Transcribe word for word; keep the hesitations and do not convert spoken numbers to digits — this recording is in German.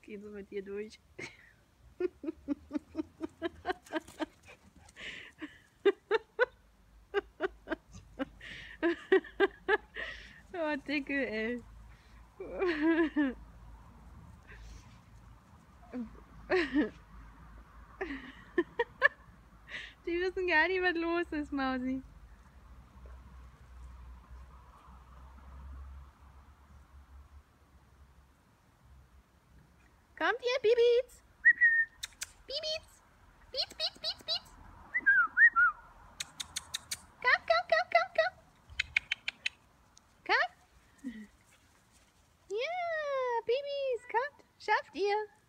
gehen so mit dir durch. Oh, Dicke, ey. Die wissen gar nicht, was los ist, Mausi. Kommt ihr, Bibis? Bibis? Bietz, bietz, bietz, bietz. Komm, komm, komm, komm, komm. Komm. Ja, Bibis, kommt. Schafft ihr.